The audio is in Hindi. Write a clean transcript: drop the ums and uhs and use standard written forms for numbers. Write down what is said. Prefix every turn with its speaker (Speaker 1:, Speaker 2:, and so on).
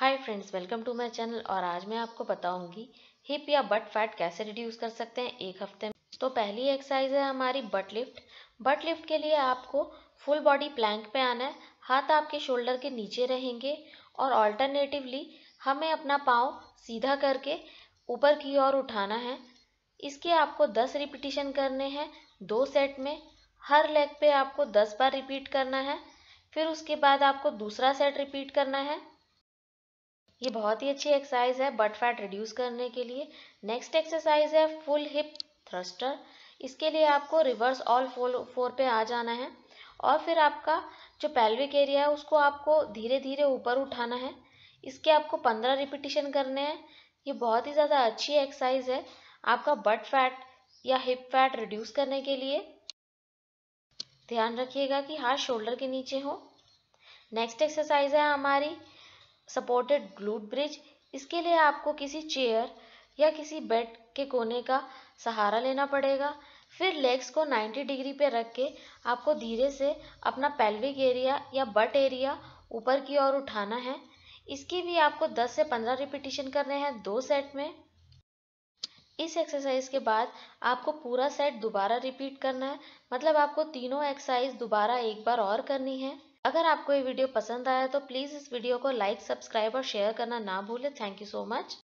Speaker 1: Hi friends, welcome to my channel. और आज मैं आपको बताऊंगी हिप या बट फैट कैसे रिड्यूस कर सकते हैं एक हफ्ते में। तो पहली एक्सरसाइज है हमारी बट लिफ्ट। बट लिफ्ट के लिए आपको फुल बॉडी प्लैंक पे आना है। हाथ आपके शोल्डर के नीचे रहेंगे और ऑल्टरनेटिवली हमें अपना पाँव सीधा करके ऊपर की ओर उठाना है। इसके आपको 10 रिपीटिशन करने हैं 2 सेट में। हर लेग पे आपको 10 बार रिपीट करना है। फिर उसके बाद आपको दूसरा सेट रिपीट करना है। ये बहुत ही अच्छी एक्सरसाइज है बट फैट रिड्यूस करने के लिए। नेक्स्ट एक्सरसाइज है फुल हिप थ्रस्टर। इसके लिए आपको रिवर्स ऑल फोर पे आ जाना है और फिर आपका जो पेल्विक एरिया है उसको आपको धीरे धीरे ऊपर उठाना है। इसके आपको 15 रिपीटिशन करने हैं। ये बहुत ही ज़्यादा अच्छी एक्सरसाइज है आपका बट फैट या हिप फैट रिड्यूस करने के लिए। ध्यान रखिएगा कि हाथ शोल्डर के नीचे हो। नेक्स्ट एक्सरसाइज है हमारी सपोर्टेड ग्लूट ब्रिज। इसके लिए आपको किसी चेयर या किसी बेड के कोने का सहारा लेना पड़ेगा। फिर लेग्स को 90 डिग्री पे रख के आपको धीरे से अपना पेल्विक एरिया या बट एरिया ऊपर की ओर उठाना है। इसकी भी आपको 10 से 15 रिपीटिशन करने हैं 2 सेट में। इस एक्सरसाइज के बाद आपको पूरा सेट दोबारा रिपीट करना है, मतलब आपको तीनों एक्सरसाइज दोबारा एक बार और करनी है। अगर आपको ये वीडियो पसंद आया तो प्लीज़ इस वीडियो को लाइक, सब्सक्राइब और शेयर करना ना भूलें। Thank you so much.